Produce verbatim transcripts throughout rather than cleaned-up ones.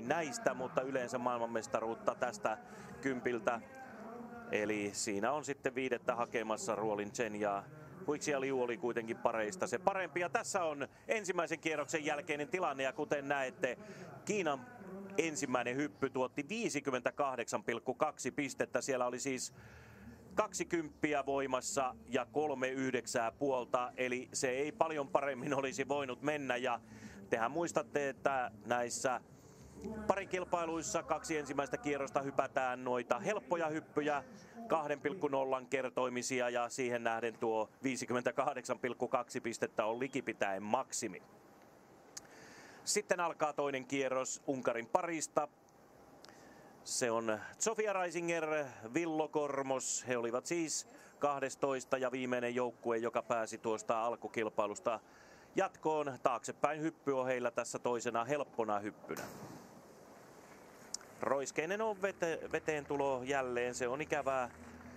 näistä, mutta yleensä maailmanmestaruutta tästä kympiltä. Eli siinä on sitten viidettä hakemassa Ruolin Chen ja Huixia Liu oli kuitenkin pareista se parempi. Ja tässä on ensimmäisen kierroksen jälkeinen tilanne ja kuten näette, Kiinan ensimmäinen hyppy tuotti viisikymmentäkahdeksan pilkku kaksi pistettä. Siellä oli siis kaksi kymppiä voimassa ja kolme yhdeksää puolta, eli se ei paljon paremmin olisi voinut mennä. Ja tehän muistatte, että näissä parikilpailuissa kaksi ensimmäistä kierrosta hypätään noita helppoja hyppyjä, kaksi pilkku nolla kertoimisia, ja siihen nähden tuo viisikymmentäkahdeksan pilkku kaksi pistettä on likipitäen maksimi. Sitten alkaa toinen kierros Unkarin parista. Se on Zofia Reisinger, Villo Kormos. He olivat siis kahdestoista ja viimeinen joukkue, joka pääsi tuosta alkukilpailusta jatkoon. Taaksepäin hyppy on heillä tässä toisena helppona hyppynä. Roiskeinen on vete, veteen tulo jälleen, se on ikävää.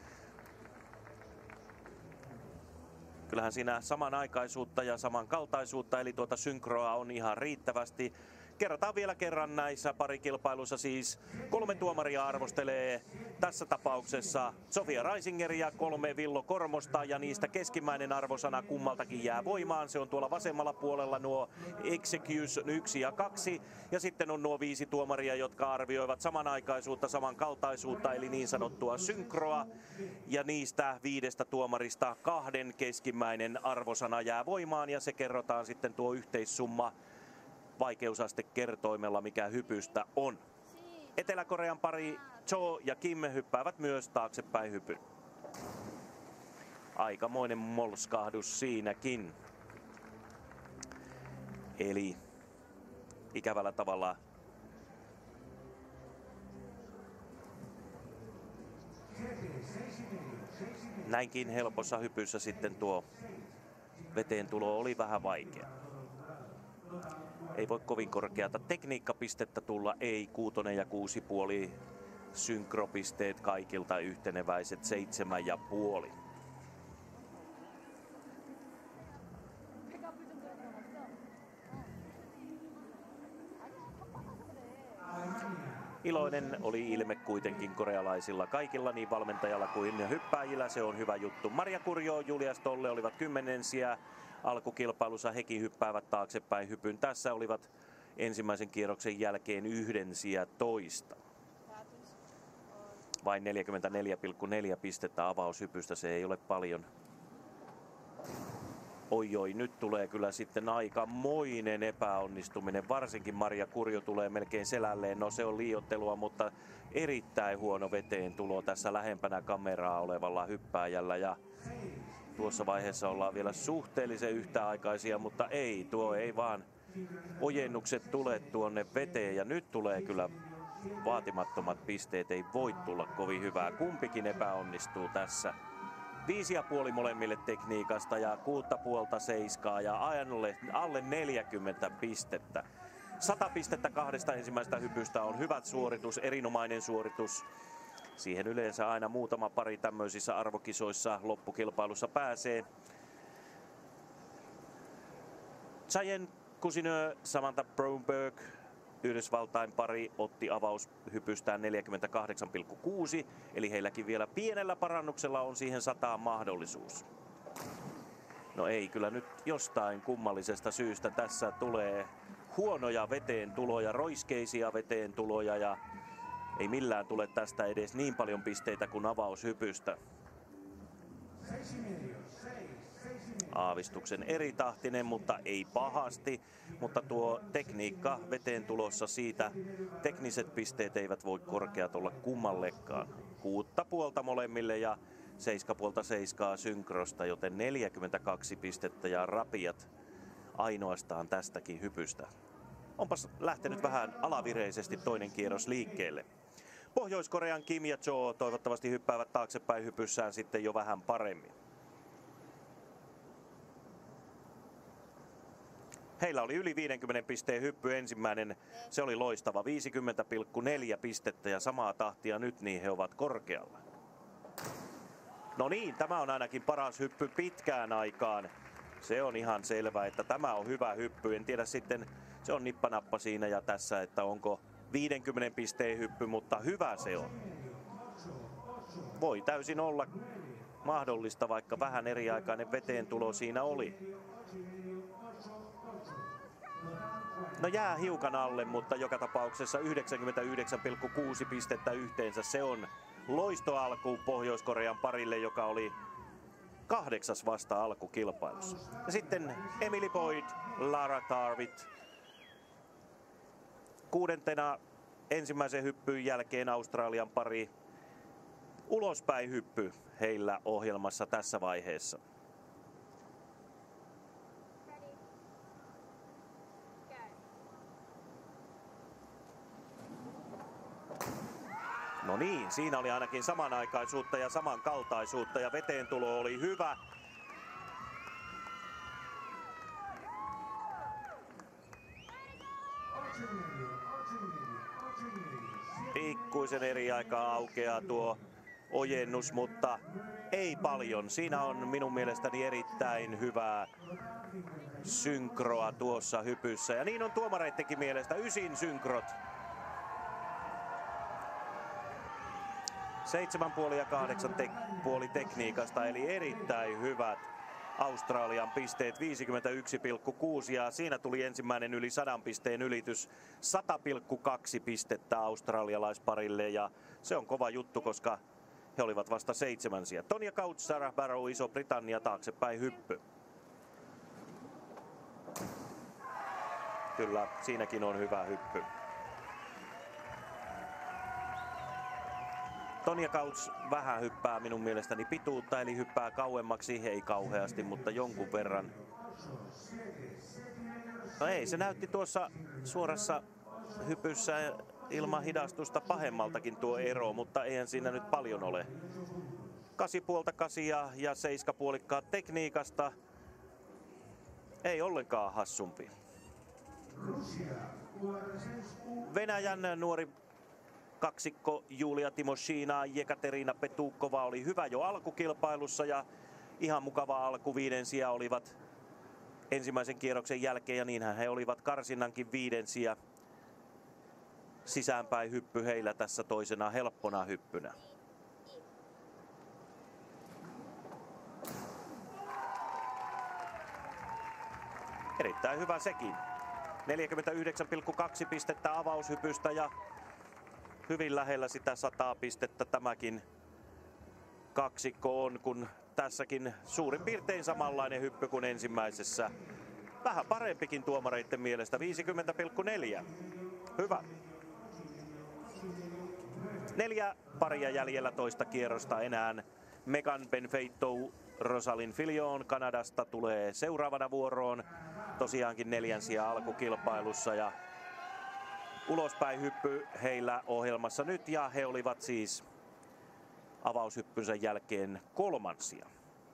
Kyllähän siinä samanaikaisuutta ja samankaltaisuutta, eli tuota synkroa on ihan riittävästi. Kerrotaan vielä kerran näissä parikilpailuissa siis. Kolme tuomaria arvostelee tässä tapauksessa Zofia Reisingeria, kolme Villo Kormosta ja niistä keskimmäinen arvosana kummaltakin jää voimaan. Se on tuolla vasemmalla puolella nuo Execution yksi ja kaksi. Ja sitten on nuo viisi tuomaria, jotka arvioivat samanaikaisuutta, samankaltaisuutta eli niin sanottua synkroa. Ja niistä viidestä tuomarista kahden keskimmäinen arvosana jää voimaan ja se kerrotaan sitten tuo yhteissumma vaikeusaste kertoimella, mikä hypystä on. Etelä-Korean pari Cho ja Kim hyppäävät myös taaksepäin hypyn. Aikamoinen molskahdus siinäkin. Eli ikävällä tavalla näinkin helpossa hypyssä sitten tuo veteen tulo oli vähän vaikea. Ei voi kovin korkeata tekniikkapistettä tulla, ei kuutonen ja kuusi puoli, synkropisteet kaikilta yhteneväiset seitsemän ja puoli. Iloinen oli ilme kuitenkin korealaisilla kaikilla, niin valmentajalla kuin hyppääjillä, se on hyvä juttu. Maria Kurjo, Julia Stolle olivat kymmenensiä. Alkukilpailussa hekin hyppäävät taaksepäin hypyn. Tässä olivat ensimmäisen kierroksen jälkeen yhdensiä toista. Vain neljäkymmentäneljä pilkku neljä pistettä avaushypystä, se ei ole paljon. Oi oi, nyt tulee kyllä sitten aikamoinen epäonnistuminen. Varsinkin Maria Kurjo tulee melkein selälleen. No se on liioittelua, mutta erittäin huono veteen tulo tässä lähempänä kameraa olevalla hyppääjällä. Ja tuossa vaiheessa ollaan vielä suhteellisen yhtäaikaisia, mutta ei, tuo ei vaan ojennukset tule tuonne veteen. Ja nyt tulee kyllä vaatimattomat pisteet, ei voi tulla kovin hyvää. Kumpikin epäonnistuu tässä. Viisi ja puoli molemmille tekniikasta ja kuutta puolta seiskaa ja alle, alle neljäkymmentä pistettä. Sata pistettä kahdesta ensimmäisestä hypystä on hyvä suoritus, erinomainen suoritus. Siihen yleensä aina muutama pari tämmöisissä arvokisoissa loppukilpailussa pääsee. Cheyenne Cousineau, Samantha Brownberg, Yhdysvaltain pari otti avaushypystään neljäkymmentäkahdeksan pilkku kuusi, eli heilläkin vielä pienellä parannuksella on siihen sataan mahdollisuus. No ei, kyllä nyt jostain kummallisesta syystä tässä tulee huonoja veteen tuloja, roiskeisia veteen tuloja ja ei millään tule tästä edes niin paljon pisteitä kuin avaushypystä. Aavistuksen eritahtinen, mutta ei pahasti. Mutta tuo tekniikka veteen tulossa siitä, tekniset pisteet eivät voi korkeat olla kummallekaan. Kuutta puolta molemmille ja seiska puolta seiskaa synkrosta, joten neljäkymmentäkaksi pistettä ja rapiat ainoastaan tästäkin hypystä. Onpas lähtenyt vähän alavireisesti toinen kierros liikkeelle. Pohjois-Korean Kim ja Cho toivottavasti hyppäävät taaksepäin hypyssään sitten jo vähän paremmin. Heillä oli yli viidenkymmenen pisteen hyppy ensimmäinen. Se oli loistava. viisikymmentä pilkku neljä pistettä ja samaa tahtia nyt, niin he ovat korkealla. No niin, tämä on ainakin paras hyppy pitkään aikaan. Se on ihan selvä, että tämä on hyvä hyppy. En tiedä sitten, se on nippanappa siinä ja tässä, että onko viidenkymmenen pisteen hyppy, mutta hyvä se on. Voi täysin olla mahdollista, vaikka vähän eriaikainen veteen tulo siinä oli. No jää hiukan alle, mutta joka tapauksessa yhdeksänkymmentäyhdeksän pilkku kuusi pistettä yhteensä. Se on loistoalku Pohjois-Korean parille, joka oli kahdeksas vasta alkukilpailussa. Ja sitten Emily Boyd, Lara Tarvit. Kuudentena ensimmäisen hyppyn jälkeen Australian pari. Ulospäin hyppy heillä ohjelmassa tässä vaiheessa. No niin, siinä oli ainakin samanaikaisuutta ja samankaltaisuutta ja veteen tulo oli hyvä. Pikkuisen eri aikaa aukeaa tuo ojennus, mutta ei paljon. Siinä on minun mielestäni erittäin hyvää synkroa tuossa hypyssä. Ja niin on tuomareittenkin mielestä ysin synkrot. Seitsemän puoli ja kahdeksan te- puoli tekniikasta, eli erittäin hyvät Australian pisteet, viisikymmentäyksi pilkku kuusi, ja siinä tuli ensimmäinen yli sadan pisteen ylitys, sata pilkku kaksi pistettä australialaisparille, ja se on kova juttu, koska he olivat vasta seitsemänsiä. Tonya Couch, Sarah Barrow, Iso-Britannia, taaksepäin hyppy. Kyllä, siinäkin on hyvä hyppy. Tonya Couch vähän hyppää minun mielestäni pituutta, eli hyppää kauemmaksi, ei kauheasti, mutta jonkun verran. No ei, se näytti tuossa suorassa hypyssä ilman hidastusta pahemmaltakin tuo ero, mutta eihän siinä nyt paljon ole. Kasi puolta kasia ja seiska puolikkaat tekniikasta. Ei ollenkaan hassumpi. Venäjän nuori kaksikko Julia Timoshina, Jekaterina Petukova oli hyvä jo alkukilpailussa ja ihan mukava alku. Viidensiä olivat ensimmäisen kierroksen jälkeen ja niinhän he olivat karsinnankin viidensiä. Sisäänpäin hyppy heillä tässä toisena helppona hyppynä. Erittäin hyvä sekin. neljäkymmentäyhdeksän pilkku kaksi pistettä avaushypystä ja hyvin lähellä sitä sataa pistettä tämäkin kaksikko on, kun tässäkin suurin piirtein samanlainen hyppy kuin ensimmäisessä. Vähän parempikin tuomareiden mielestä, viisikymmentä pilkku neljä. Hyvä. Neljä paria jäljellä toista kierrosta enää. Megan Benfeito, Rosalind Filion Kanadasta tulee seuraavana vuoroon. Tosiaankin neljänsiä alkukilpailussa ja ulospäin hyppy heillä ohjelmassa nyt ja he olivat siis avaushyppynsä jälkeen kolmansia.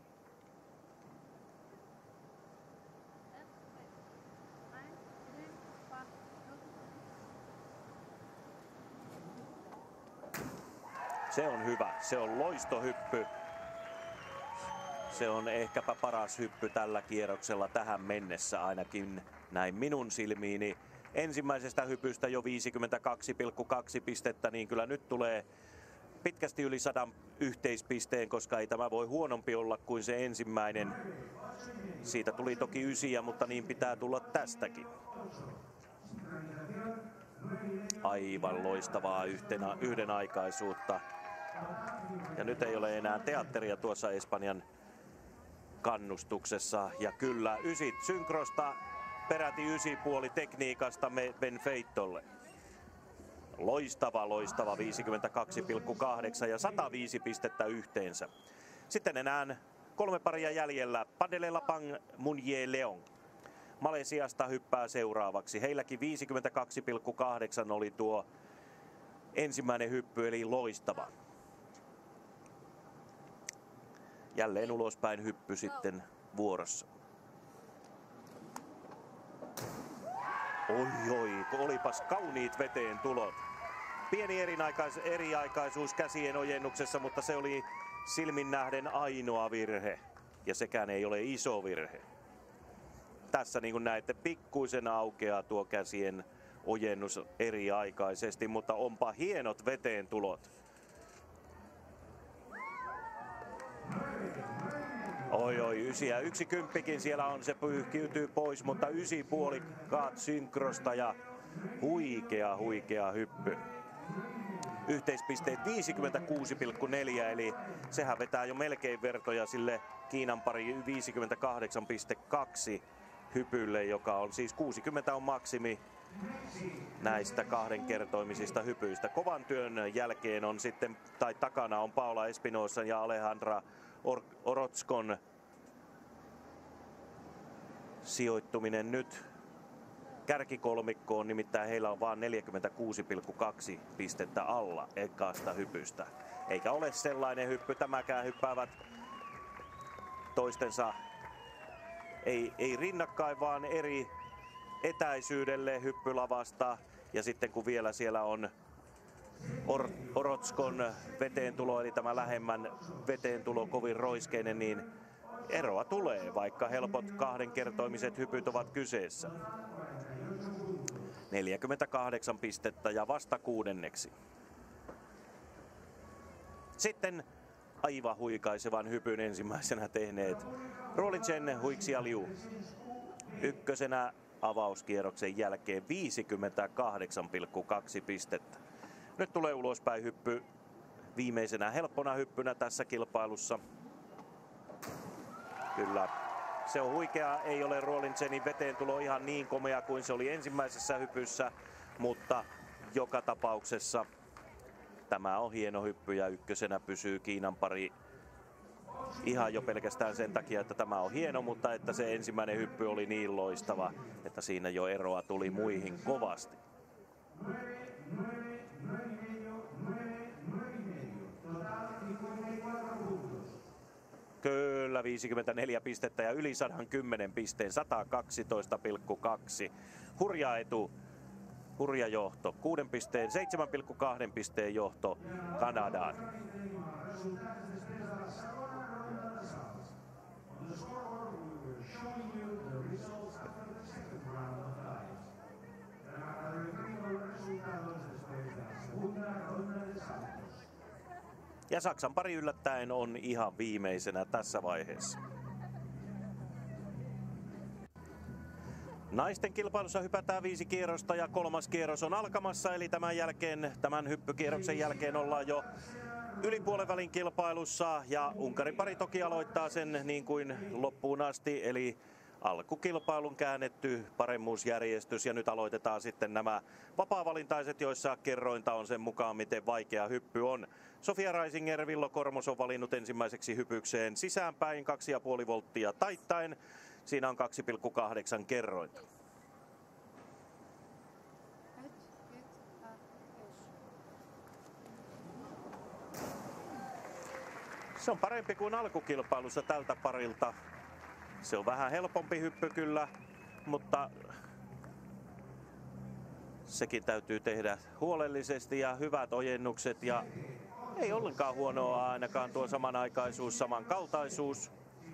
Se on hyvä, se on loistohyppy. Se on ehkäpä paras hyppy tällä kierroksella tähän mennessä ainakin näin minun silmiini. Ensimmäisestä hypystä jo viisikymmentäkaksi pilkku kaksi pistettä, niin kyllä nyt tulee pitkästi yli sadan yhteispisteen, koska ei tämä voi huonompi olla kuin se ensimmäinen. Siitä tuli toki ysiä, mutta niin pitää tulla tästäkin. Aivan loistavaa yhtenä, yhdenaikaisuutta. Ja nyt ei ole enää teatteria tuossa Espanjan kannustuksessa. Ja kyllä ysit synkrosta, peräti ysi puoli tekniikasta Benfeitolle. Loistava, loistava viisikymmentäkaksi pilkku kahdeksan ja sata viisi pistettä yhteensä. Sitten enää kolme paria jäljellä. Padele Lapang, Munye Leong. Malesiasta hyppää seuraavaksi. Heilläkin viisikymmentäkaksi pilkku kahdeksan oli tuo ensimmäinen hyppy, eli loistava. Jälleen ulospäin hyppy sitten vuorossa. Oi oi, olipas kauniit veteen tulot. Pieni erinakais, eriaikaisuus käsien ojennuksessa, mutta se oli silmin nähden ainoa virhe. Ja sekään ei ole iso virhe. Tässä niin kuin näette, pikkuisen aukeaa tuo käsien ojennus eriaikaisesti, mutta onpa hienot veteen tulot. Oi oi, ysi ja yksi kymppikin siellä on, se pyyhkiytyy pois, mutta ysi puolikkaat synkrosta ja huikea huikea hyppy. Yhteispisteet viisikymmentäkuusi pilkku neljä, eli sehän vetää jo melkein vertoja sille Kiinan pari viisikymmentäkahdeksan pilkku kaksi hypylle, joka on siis kuusikymmentä on maksimi näistä kahdenkertoimisista hypyistä. Kovan työn jälkeen on sitten, tai takana on Paula Espinosan ja Alejandra Or- Orozcon sijoittuminen nyt kärkikolmikkoon, nimittäin heillä on vain neljäkymmentäkuusi pilkku kaksi pistettä alla ekasta hypystä. Eikä ole sellainen hyppy, tämäkään hyppäävät toistensa ei, ei rinnakkain, vaan eri etäisyydelle hyppylavasta. Ja sitten kun vielä siellä on Or- Orozcon veteentulo, eli tämä lähemmän veteentulo kovin roiskeinen, niin eroa tulee, vaikka helpot kahdenkertoimiset hypyt ovat kyseessä. neljäkymmentäkahdeksan pistettä ja vasta kuudenneksi. Sitten aivan huikaisevan hypyn ensimmäisenä tehneet Ruolin Chen, Huixia Liu. Ykkösenä avauskierroksen jälkeen viisikymmentäkahdeksan pilkku kaksi pistettä. Nyt tulee ulospäin hyppy viimeisenä helppona hyppynä tässä kilpailussa. Kyllä, se on huikea. Ei ole Ruolin Chenin veteen tulo ihan niin komea kuin se oli ensimmäisessä hypyssä, mutta joka tapauksessa tämä on hieno hyppy ja ykkösenä pysyy Kiinan pari ihan jo pelkästään sen takia, että tämä on hieno, mutta että se ensimmäinen hyppy oli niin loistava, että siinä jo eroa tuli muihin kovasti. Kyllä, viisikymmentäneljä pistettä ja yli sata kymmenen pisteen, sata kaksitoista pilkku kaksi. Hurja etu, hurja johto, kuuden pisteen, seitsemän pilkku kaksi pisteen johto Kanadaan. Ja Saksan pari yllättäen on ihan viimeisenä tässä vaiheessa. Naisten kilpailussa hypätään viisi kierrosta ja kolmas kierros on alkamassa, eli tämän jälkeen, tämän hyppykierroksen jälkeen ollaan jo yli puolen välin kilpailussa ja Unkarin pari toki aloittaa sen niin kuin loppuun asti, eli alkukilpailun käännetty paremmuusjärjestys ja nyt aloitetaan sitten nämä vapaavalintaiset, joissa kerrointa on sen mukaan, miten vaikea hyppy on. Sofia Reisinger, Villo Kormos on valinnut ensimmäiseksi hypykseen sisäänpäin kaksi pilkku viisi volttia taittaen. Siinä on kaksi pilkku kahdeksan kerrointa. Se on parempi kuin alkukilpailussa tältä parilta. Se on vähän helpompi hyppy kyllä, mutta sekin täytyy tehdä huolellisesti ja hyvät ojennukset ja ei ollenkaan huonoa ainakaan tuo samanaikaisuus, samankaltaisuus.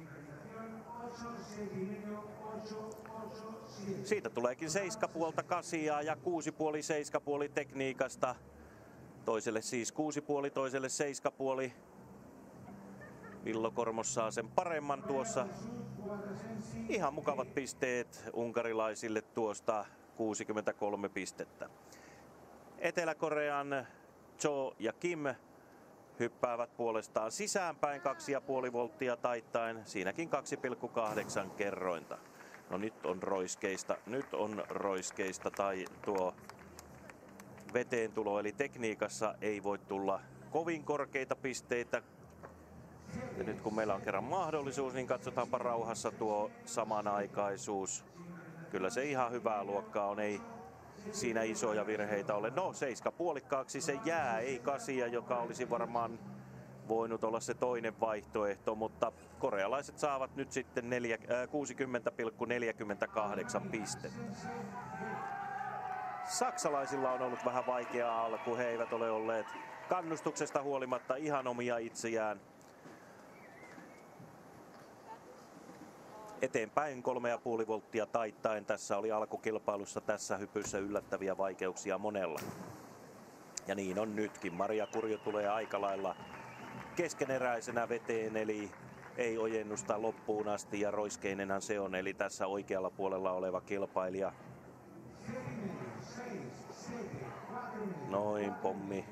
Siitä tuleekin seiskapuolta kasia ja kuusipuoli seiskapuoli tekniikasta. Toiselle siis kuusipuoli, toiselle seiskapuoli. Villo Kormos saa sen paremman tuossa. Ihan mukavat pisteet unkarilaisille tuosta, kuusikymmentäkolme pistettä. Etelä-Korean Cho ja Kim hyppäävät puolestaan sisäänpäin kaksi pilkku viisi volttia taittaen. Siinäkin kaksi pilkku kahdeksan kerrointa. No nyt on roiskeista, nyt on roiskeista tai tuo veteen tulo, eli tekniikassa ei voi tulla kovin korkeita pisteitä. Ja nyt kun meillä on kerran mahdollisuus, niin katsotaanpa rauhassa tuo samanaikaisuus. Kyllä se ihan hyvää luokkaa on, ei siinä isoja virheitä ole. No, seiska puolikkaaksi se jää, ei kasia, joka olisi varmaan voinut olla se toinen vaihtoehto, mutta korealaiset saavat nyt sitten kuusikymmentä pilkku neljäkymmentäkahdeksan pistettä. Saksalaisilla on ollut vähän vaikeaa alku, he eivät ole olleet kannustuksesta huolimatta ihan omia itseään. eteenpäin kolme ja puoli volttia taittaen. Tässä oli alkukilpailussa tässä hypyssä yllättäviä vaikeuksia monella. Ja niin on nytkin. Maria Kurjo tulee aika lailla keskeneräisenä veteen, eli ei ojennusta loppuun asti, ja roiskeinenhan se on, eli tässä oikealla puolella oleva kilpailija. Noin pommi.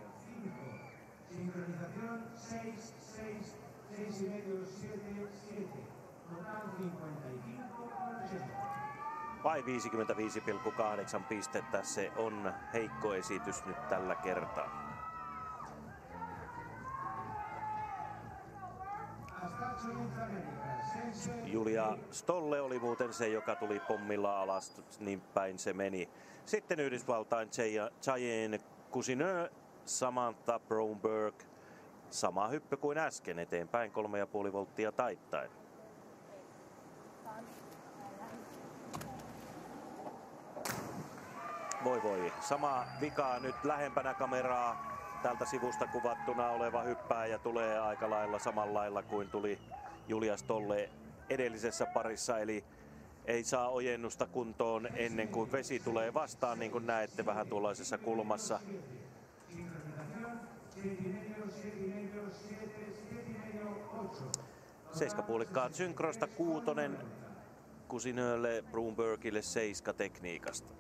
Vai viisikymmentäviisi pilkku kahdeksan pistettä, se on heikko esitys nyt tällä kertaa. Julia Stolle oli muuten se, joka tuli pommilla alas, niin päin se meni. Sitten Yhdysvaltain Cheyenne Cousineau, Samantha Brownberg. Sama hyppy kuin äsken, eteenpäin kolme ja puoli volttia taittaen. Voi voi, sama vika nyt lähempänä kameraa. Tältä sivusta kuvattuna oleva hyppääjä tulee aika lailla samalla lailla kuin tuli Julia Stolle edellisessä parissa, eli ei saa ojennusta kuntoon ennen kuin vesi tulee vastaan, niin kuin näette vähän tuollaisessa kulmassa. Seiskapuolikkaat synkrosta kuutonen, Cousineaulle, Broombergille seiska tekniikasta.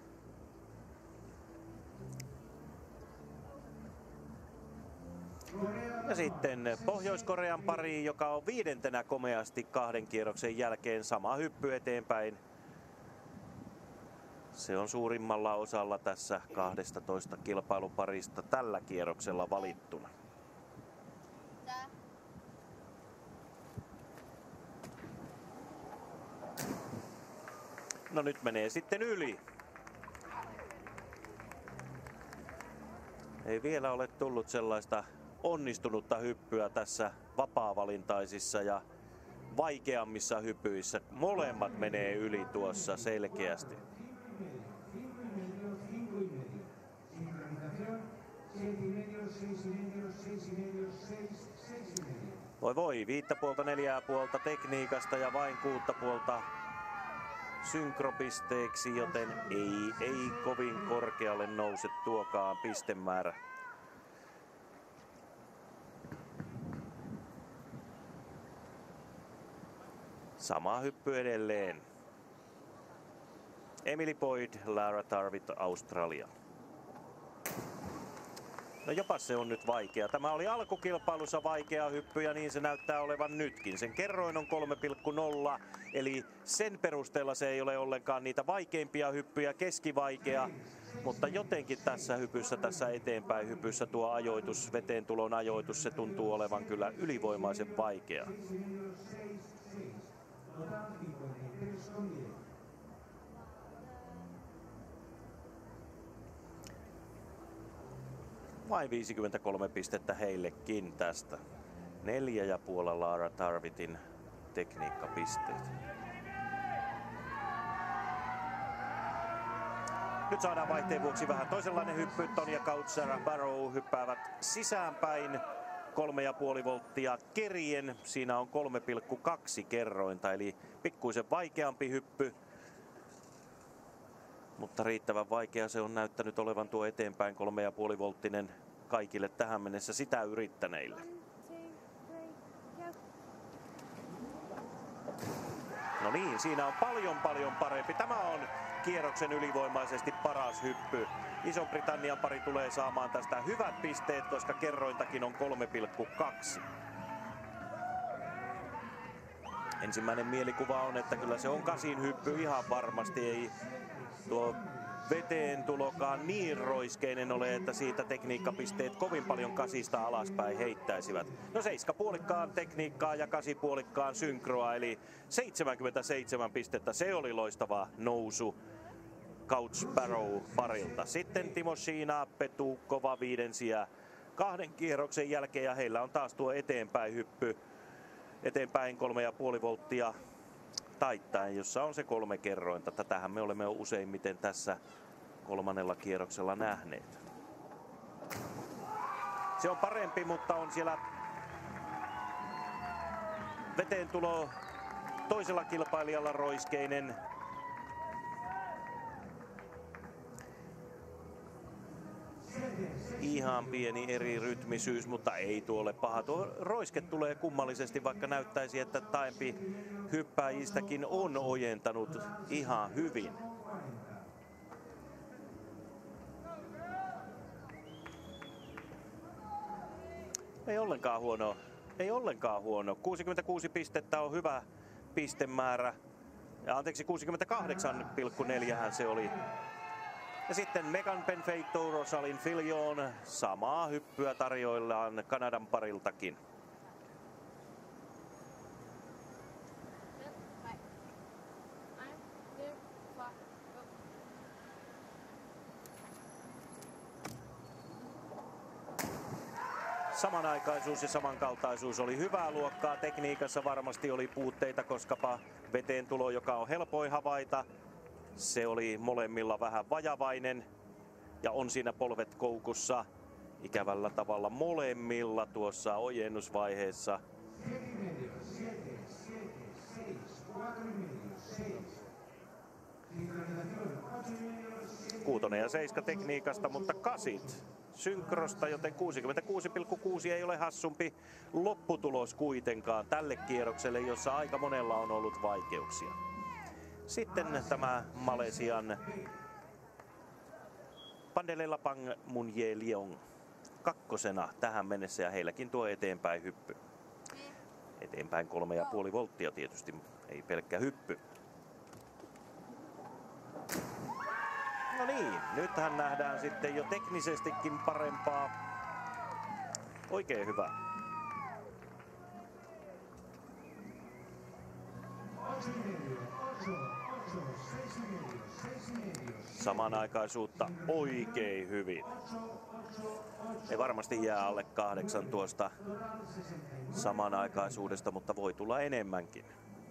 Ja sitten Pohjois-Korean pari, joka on viidentenä komeasti kahden kierroksen jälkeen, sama hyppy eteenpäin. Se on suurimmalla osalla tässä kaksitoista kilpailuparista tällä kierroksella valittuna. No nyt menee sitten yli. Ei vielä ole tullut sellaista onnistunutta hyppyä tässä vapaavalintaisissa ja vaikeammissa hypyissä. Molemmat menee yli tuossa selkeästi. Voi voi, viittä puolta, neljää puolta tekniikasta ja vain kuutta puolta synkropisteeksi, joten ei, ei kovin korkealle nouse tuokaan pistemäärä. Sama hyppy edelleen. Emily Boyd, Lara Tarvit, Australia. No jopa se on nyt vaikea. Tämä oli alkukilpailussa vaikea hyppy ja niin se näyttää olevan nytkin. Sen kerroin on kolme pilkku nolla, eli sen perusteella se ei ole ollenkaan niitä vaikeimpia hyppyjä, keskivaikea. Mutta jotenkin tässä hypyssä, tässä eteenpäin hypyssä tuo ajoitus, veteen tulon ajoitus, se tuntuu olevan kyllä ylivoimaisen vaikea. Vain viisikymmentäkolme pistettä heillekin tästä. Neljä ja puolella Lara Tarvitin tekniikkapisteet. Nyt saadaan vaihteen vuoksi vähän toisenlainen hyppy. Tonya Couch, Sarah Barrow hyppäävät sisäänpäin. Kolme ja puoli volttia kerien. Siinä on kolme pilkku kaksi kerrointa, eli pikkuisen vaikeampi hyppy. Mutta riittävän vaikea se on näyttänyt olevan tuo eteenpäin kolme ja puoli volttinen kaikille tähän mennessä sitä yrittäneille. No niin, siinä on paljon paljon parempi. Tämä on kierroksen ylivoimaisesti paras hyppy. Iso-Britannian pari tulee saamaan tästä hyvät pisteet, koska kerrointakin on kolme pilkku kaksi. Ensimmäinen mielikuva on, että kyllä se on kasin hyppy ihan varmasti. Ei tuo veteen tulokaan niin roiskeinen ole, että siitä tekniikkapisteet kovin paljon kasista alaspäin heittäisivät. No seiskapuolikkaan tekniikkaa ja kasipuolikkaan synkroa, eli seitsemänkymmentäseitsemän pistettä. Se oli loistava nousu Couch Barrow parilta. Sitten Timo Sheena, Petu Kova viidensiä kahden kierroksen jälkeen, ja heillä on taas tuo eteenpäin hyppy. Eteenpäin kolme ja puoli volttia taittaen, jossa on se kolme kerrointa. Tätähän me olemme useimmiten tässä kolmannella kierroksella nähneet. Se on parempi, mutta on siellä veteen tulo toisella kilpailijalla Roiskeinen. Ihan pieni eri rytmisyys, mutta ei tuolle paha. Tuo roiske tulee kummallisesti, vaikka näyttäisi, että taempi hyppääjistäkin on ojentanut ihan hyvin. Ei ollenkaan huono. Ei ollenkaan huono. kuusikymmentäkuusi pistettä on hyvä pistemäärä. Ja anteeksi, kuusikymmentäkahdeksan pilkku neljä se oli. Ja sitten Megan Benfeito, Rosalind Filion, samaa hyppyä tarjoillaan Kanadan pariltakin. Samanaikaisuus ja samankaltaisuus oli hyvää luokkaa. Tekniikassa varmasti oli puutteita, koskapa veteen tulo, joka on helpoin havaita, se oli molemmilla vähän vajavainen ja on siinä polvet koukussa ikävällä tavalla molemmilla tuossa ojennusvaiheessa. Kuutonen ja seiska tekniikasta, mutta kasit synkrosta, joten kuusikymmentäkuusi pilkku kuusi ei ole hassumpi lopputulos kuitenkaan tälle kierrokselle, jossa aika monella on ollut vaikeuksia. Sitten tämä Malesian Pandelelapang Munye Leong kakkosena tähän mennessä ja heilläkin tuo eteenpäin hyppy. Eteenpäin kolme ja puoli volttia tietysti, ei pelkkä hyppy. No niin, nythän nähdään sitten jo teknisestikin parempaa. Oikein hyvä. Samanaikaisuutta oikein hyvin. Ei varmasti jää alle kahdeksan tuosta samanaikaisuudesta, mutta voi tulla enemmänkin.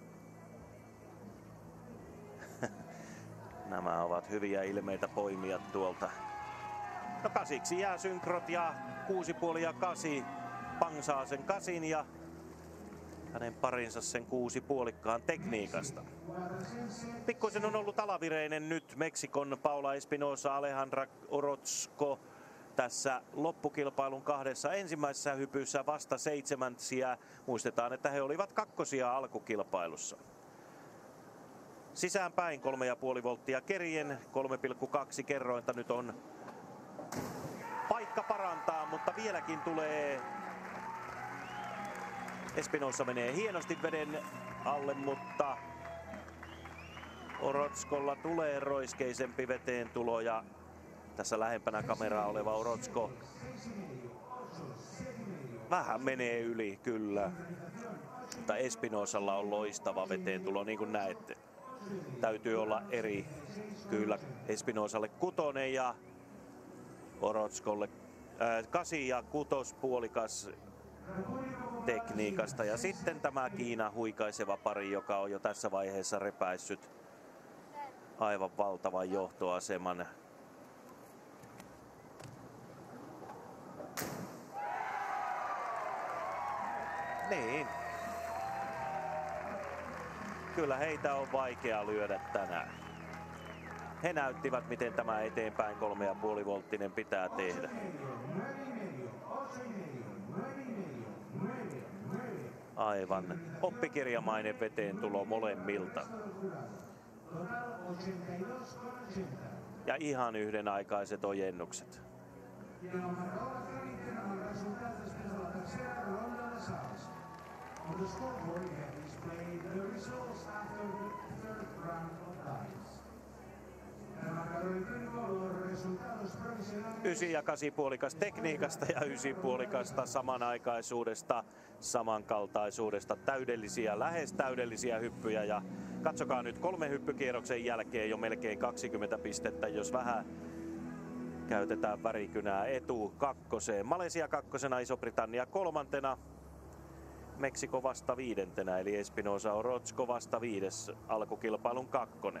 Nämä ovat hyviä ilmeitä poimia tuolta. No kasiksi jää synkrot ja kuusi puoli ja kasi. Pang saa sen kasin ja hänen parinsa sen kuusi puolikkaan tekniikasta. Pikkuisen on ollut alavireinen nyt Meksikon Paula Espinosa, Alejandra Orozco tässä loppukilpailun kahdessa ensimmäisessä hypyssä vasta seitsemänsiä. Muistetaan, että he olivat kakkosia alkukilpailussa. Sisäänpäin kolme ja puoli volttia kerien, kolme pilkku kaksi kerrointa nyt on paikka parantaa, mutta vieläkin tulee. Espinosa menee hienosti veden alle, mutta Orozcolla tulee roiskeisempi veteen tulo ja tässä lähempänä kameraa oleva Orozco vähän menee yli kyllä. Mutta Espinosalla on loistava veteen tulo, niin kuin näette. Täytyy olla eri kyllä Espinosalle kutonen ja Orozcolle äh, kasi ja kutospuolikas tekniikasta. Ja sitten tämä Kiina huikaiseva pari, joka on jo tässä vaiheessa repäissyt aivan valtavan johtoaseman. Niin. Kyllä heitä on vaikea lyödä tänään. He näyttivät, miten tämä eteenpäin kolme ja puoli volttinen pitää tehdä. Aivan oppikirjamainen veteen tulo molemmilta. Ja ihan yhdenaikaiset ojennukset. Ysi ja kasi puolikas tekniikasta ja ysi puolikasta samanaikaisuudesta, samankaltaisuudesta, täydellisiä, lähes täydellisiä hyppyjä ja katsokaa nyt kolme hyppykierroksen jälkeen jo melkein kaksikymmentä pistettä, jos vähän käytetään värikynää etu kakkoseen. Malesia kakkosena, Iso-Britannia kolmantena, Meksiko vasta viidentenä, eli Espinosa Orozco vasta viides alkukilpailun kakkonen.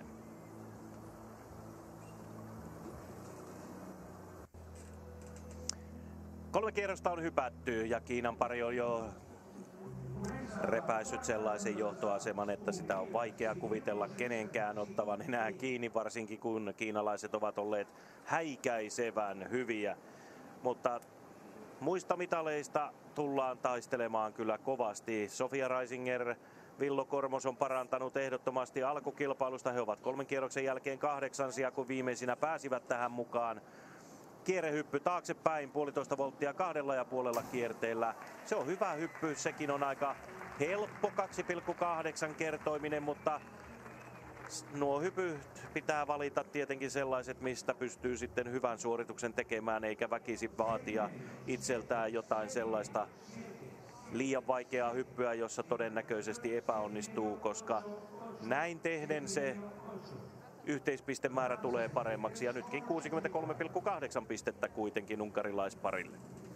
Kolme kierrosta on hypätty ja Kiinan pari on jo repäissyt sellaisen johtoaseman, että sitä on vaikea kuvitella kenenkään ottavan enää kiinni, varsinkin kun kiinalaiset ovat olleet häikäisevän hyviä. Mutta muista mitaleista tullaan taistelemaan kyllä kovasti. Sofia Reisinger, Villo Kormos on parantanut ehdottomasti alkukilpailusta. He ovat kolmen kierroksen jälkeen kahdeksansia, kun viimeisinä pääsivät tähän mukaan. Kierrehyppy taaksepäin, puolitoista volttia kahdella ja puolella kierteellä. Se on hyvä hyppy, sekin on aika helppo kaksi pilkku kahdeksan kertoiminen, mutta nuo hypyt pitää valita tietenkin sellaiset, mistä pystyy sitten hyvän suorituksen tekemään, eikä väkisin vaatia itseltään jotain sellaista liian vaikeaa hyppyä, jossa todennäköisesti epäonnistuu, koska näin tehden se yhteispistemäärä tulee paremmaksi ja nytkin kuusikymmentäkolme pilkku kahdeksan pistettä kuitenkin unkarilaisparille.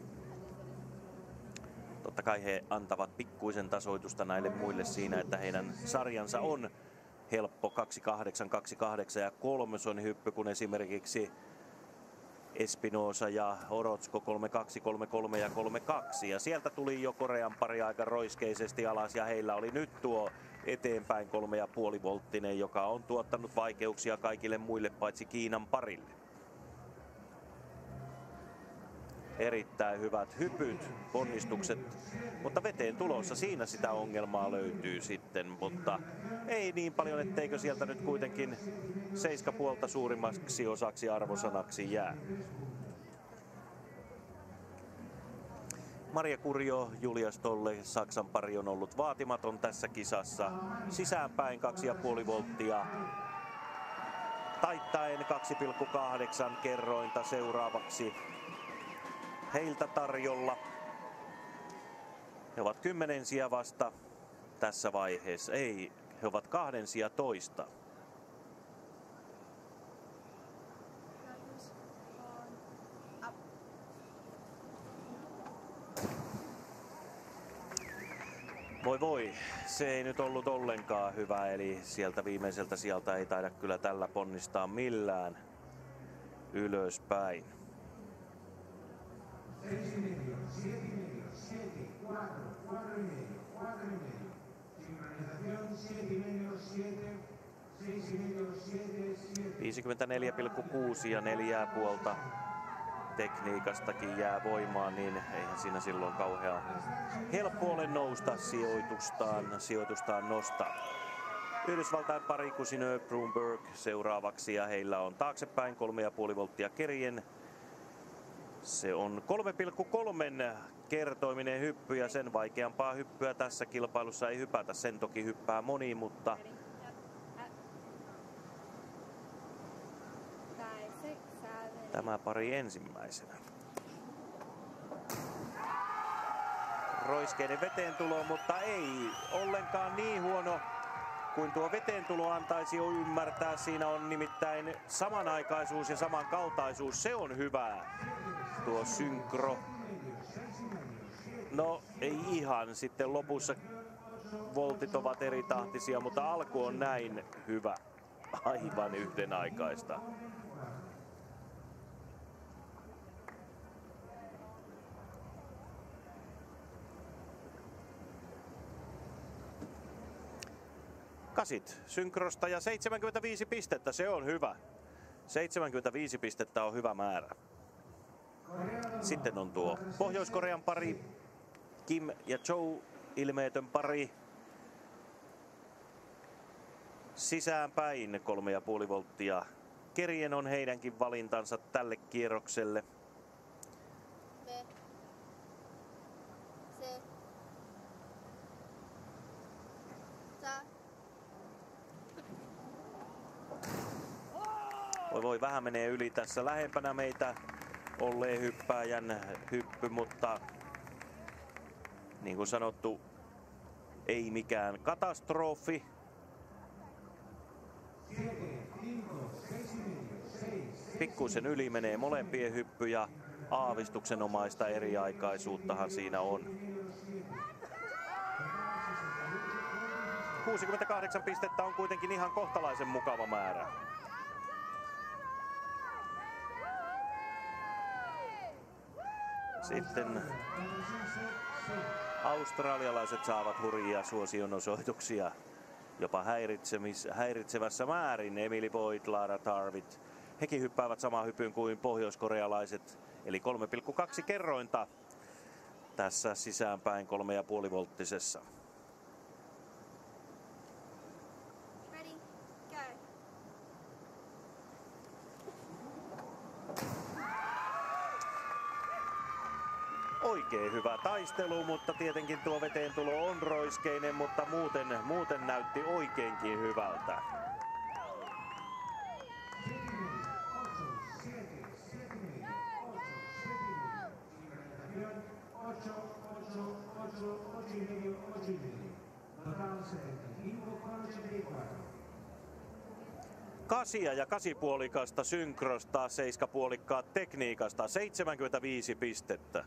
Totta kai he antavat pikkuisen tasoitusta näille muille siinä, että heidän sarjansa on helppo kaksi kahdeksan, kaksi kahdeksan ja kolmoson hyppy, kun esimerkiksi Espinosa ja Orotsko kolme kaksi, kolme kolme ja kolme kaksi. Ja sieltä tuli jo Korean pari aika roiskeisesti alas ja heillä oli nyt tuo eteenpäin kolme ja puoli volttinen, joka on tuottanut vaikeuksia kaikille muille paitsi Kiinan parille. Erittäin hyvät hypyt, ponnistukset, mutta veteen tulossa siinä sitä ongelmaa löytyy sitten, mutta ei niin paljon, etteikö sieltä nyt kuitenkin seiska puolta suurimmaksi osaksi arvosanaksi jää. Maria Kurjo, Julia Stolle, Saksan pari on ollut vaatimaton tässä kisassa. Sisäänpäin kaksi pilkku viisi volttia. Taittaen kaksi pilkku kahdeksan kerrointa seuraavaksi heiltä tarjolla. He ovat kymmenensiä vasta tässä vaiheessa. Ei, he ovat kahdensia toista. Voi voi, se ei nyt ollut ollenkaan hyvä, eli sieltä viimeiseltä sieltä ei taida kyllä tällä ponnistaa millään ylöspäin. viisikymmentäneljä pilkku kuusi ja neljää puolta tekniikastakin jää voimaan, niin eihän siinä silloin kauhean helppo ole nousta sijoitustaan, sijoitustaan nostaa. Yhdysvaltain pari Cousineau Brunberg seuraavaksi ja heillä on taaksepäin kolme pilkku viisi volttia kerien. Se on kolme pilkku kolme kertoiminen hyppy ja sen vaikeampaa hyppyä tässä kilpailussa ei hypätä. Sen toki hyppää moni, mutta tämä pari ensimmäisenä. Roiskeinen veteen tulo, mutta ei ollenkaan niin huono kuin tuo veteen tulo antaisi jo ymmärtää. Siinä on nimittäin samanaikaisuus ja samankaltaisuus. Se on hyvää, tuo synkro. No ei ihan, sitten lopussa voltit ovat eri tahtisia, mutta alku on näin hyvä. Aivan yhdenaikaista. Kasit synkrosta ja seitsemänkymmentäviisi pistettä, se on hyvä. seitsemänkymmentäviisi pistettä on hyvä määrä. Sitten on tuo Pohjois-Korean pari, Kim ja Chou, ilmeetön pari. Sisäänpäin kolme pilkku viisi volttia. Kerien on heidänkin valintansa tälle kierrokselle. Voi voi, vähän menee yli tässä lähempänä meitä olleen hyppääjän hyppy, mutta niin kuin sanottu, ei mikään katastrofi. Pikkuisen yli menee molempien hyppy ja aavistuksenomaista eriaikaisuuttahan siinä on. kuusikymmentäkahdeksan pistettä on kuitenkin ihan kohtalaisen mukava määrä. Sitten australialaiset saavat hurjia suosionosoituksia jopa häiritsevässä määrin. Emily Boyd, Lara Tarvit. Hekin hyppäävät saman hypyn kuin pohjoiskorealaiset, eli kolme pilkku kaksi kerrointa tässä sisäänpäin kolme ja puoli volttisessa. Oikein hyvä taistelu, mutta tietenkin tuo veteen tulo on roiskeinen, mutta muuten, muuten näytti oikeinkin hyvältä. Kasia ja kasipuolikasta synkrosta, seiskapuolikkaat tekniikasta, seitsemänkymmentäviisi pistettä.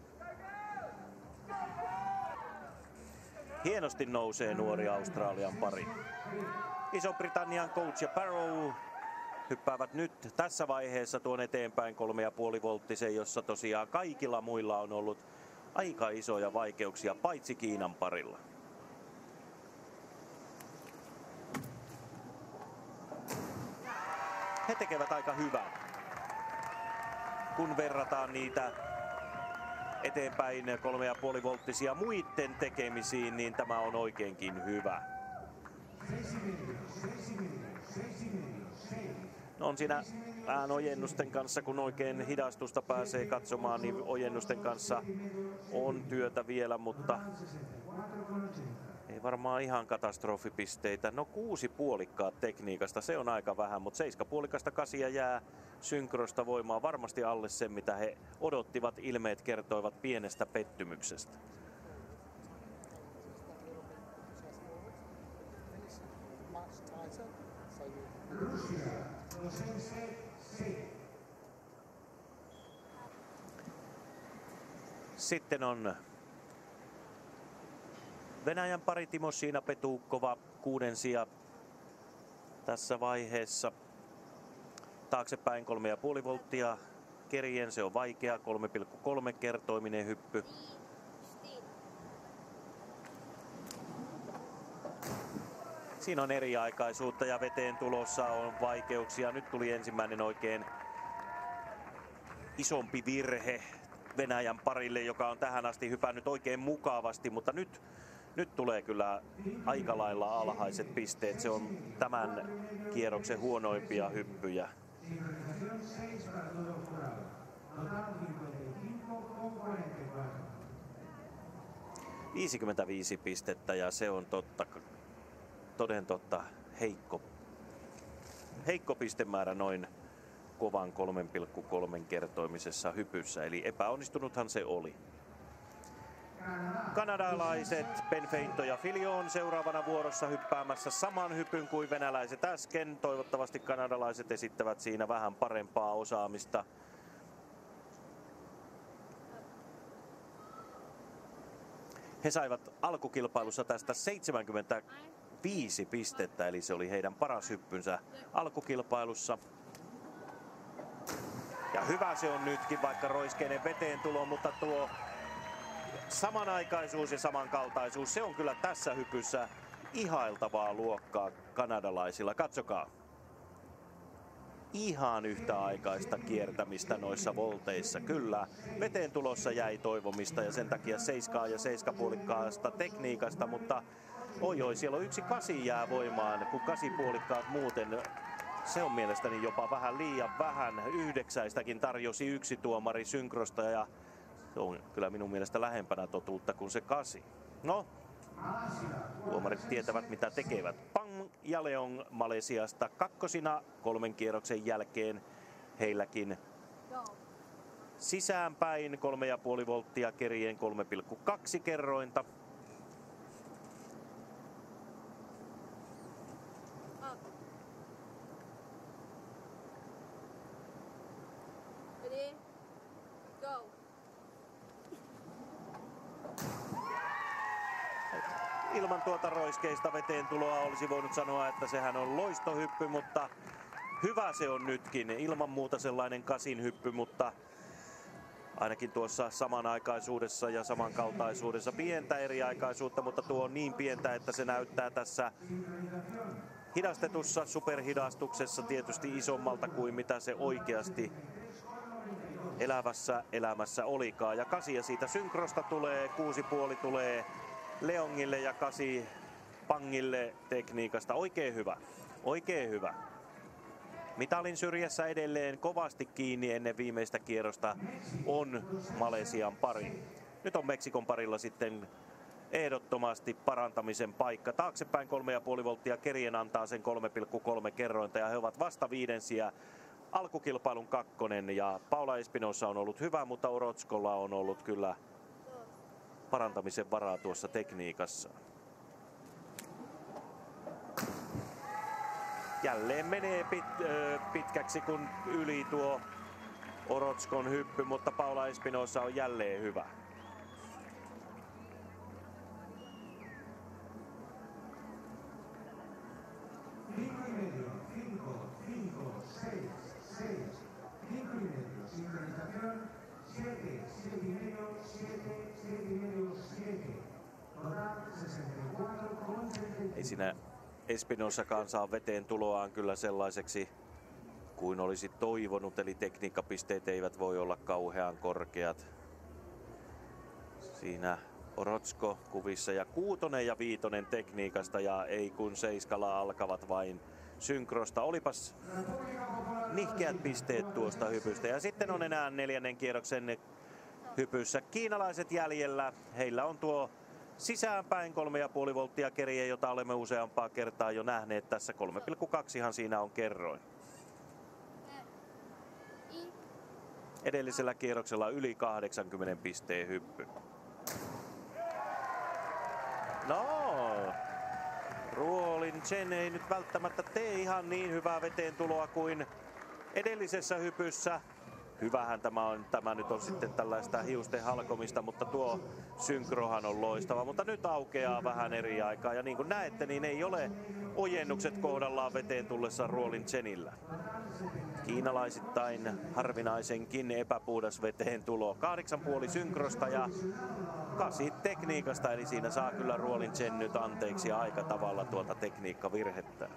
Hienosti nousee nuori Australian pari. Iso-Britannian Coach ja Barrow hyppäävät nyt tässä vaiheessa tuon eteenpäin kolme ja puoli volttisen, jossa tosiaan kaikilla muilla on ollut aika isoja vaikeuksia, paitsi Kiinan parilla. He tekevät aika hyvän. Kun verrataan niitä eteenpäin kolme ja puoli volttisia muiden tekemisiin, niin tämä on oikeinkin hyvä. No on siinä vähän ojennusten kanssa, kun oikein hidastusta pääsee katsomaan, niin ojennusten kanssa on työtä vielä, mutta ei varmaan ihan katastrofipisteitä. No kuusi puolikkaat tekniikasta, se on aika vähän, mutta seiska puolikasta kasia jää synkrosta voimaa varmasti alle sen, mitä he odottivat. Ilmeet kertoivat pienestä pettymyksestä. Sitten on Venäjän pari Timoshina Petukova, kuuden sija tässä vaiheessa. Taaksepäin kolme ja puoli volttia kerien, se on vaikea, kolme pilkku kolme kertoiminen hyppy. Siinä on eriaikaisuutta ja veteen tulossa on vaikeuksia. Nyt tuli ensimmäinen oikein isompi virhe Venäjän parille, joka on tähän asti hypännyt oikein mukavasti, mutta nyt, nyt tulee kyllä aika lailla alhaiset pisteet. Se on tämän kierroksen huonoimpia hyppyjä. viisikymmentäviisi pistettä ja se on totta, toden totta heikko, heikko pistemäärä noin kovan kolme pilkku kolme kertoimisessa hypyssä, eli epäonnistunuthan se oli. Kanadalaiset Ben Feito ja Filion seuraavana vuorossa hyppäämässä saman hypyn kuin venäläiset äsken. Toivottavasti kanadalaiset esittävät siinä vähän parempaa osaamista. He saivat alkukilpailussa tästä seitsemänkymmentäviisi pistettä, eli se oli heidän paras hyppynsä alkukilpailussa. Ja hyvä se on nytkin, vaikka roiskeinen veteen tulo, mutta tuo samanaikaisuus ja samankaltaisuus, se on kyllä tässä hypyssä ihailtavaa luokkaa kanadalaisilla. Katsokaa. Ihan yhtä aikaista kiertämistä noissa volteissa. Kyllä, veteen tulossa jäi toivomista ja sen takia seiskaa ja seiskapuolikkaasta tekniikasta, mutta oi oi, siellä on yksi kasi jää voimaan, kun kasipuolikkaat muuten, se on mielestäni jopa vähän liian vähän. Yhdeksäistäkin tarjosi yksi tuomari synkrosta ja se on kyllä minun mielestä lähempänä totuutta kuin se kasi. No, tuomarit tietävät mitä tekevät. Pang ja Leong Malesiasta kakkosina kolmen kierroksen jälkeen. Heilläkin sisäänpäin kolme ja puoli volttia kerien kolme pilkku kaksi kerrointa. Ready? Go. Ilman tuota roiskeista veteen tuloa olisi voinut sanoa, että sehän on loistohyppy, mutta hyvä se on nytkin. Ilman muuta sellainen kasin hyppy, mutta ainakin tuossa samanaikaisuudessa ja samankaltaisuudessa pientä eriaikaisuutta, mutta tuo on niin pientä, että se näyttää tässä hidastetussa superhidastuksessa tietysti isommalta kuin mitä se oikeasti elävässä elämässä olikaan. Ja kasia siitä synkrosta tulee, kuusi puoli tulee Leongille ja kasi Pangille tekniikasta. Oikein hyvä, oikein hyvä. Mitalin syrjässä edelleen kovasti kiinni ennen viimeistä kierrosta on Malesian pari. Nyt on Meksikon parilla sitten ehdottomasti parantamisen paikka. Taaksepäin kolme pilkku viisi volttia Kerien antaa sen kolme pilkku kolme kerrointa ja he ovat vasta viidensiä. Alkukilpailun kakkonen ja Paula Espinosa on ollut hyvä, mutta Orozcolla on ollut kyllä parantamisen varaa tuossa tekniikassa. Jälleen menee pit, ö, pitkäksi kun yli tuo Orozcon hyppy, mutta Paula Espinosa on jälleen hyvä. Ei siinä Espinosakaan saa veteen tuloaan kyllä sellaiseksi kuin olisi toivonut, eli tekniikkapisteet eivät voi olla kauhean korkeat. Siinä Orozco kuvissa ja kuutonen ja viitonen tekniikasta ja ei kun seiskalla alkavat vain synkrosta. Olipas nihkeät pisteet tuosta hypystä ja sitten on enää neljännen kierroksen hypyssä kiinalaiset jäljellä. Heillä on tuo sisäänpäin kolme pilkku viisi volttia Kerie, jota olemme useampaa kertaa jo nähneet tässä. kolme pilkku kaksi siinä on kerroin. Edellisellä kierroksella yli kahdeksankymmentä pisteen hyppy. No, Ruolin Chen ei nyt välttämättä tee ihan niin hyvää veteen tuloa kuin edellisessä hypyssä. Hyvähän tämä on, tämä nyt on sitten tällaista hiusten halkomista, mutta tuo synkrohan on loistava. Mutta nyt aukeaa vähän eri aikaa ja niin kuin näette, niin ei ole ojennukset kohdallaan veteen tullessa Ruolin Chenillä. Kiinalaisittain harvinaisenkin epäpuhdas veteen tulo. Kahdeksan puoli synkrosta ja kasi tekniikasta, eli siinä saa kyllä Ruolin Chen nyt anteeksi aika tavalla tuota tekniikkavirhettä.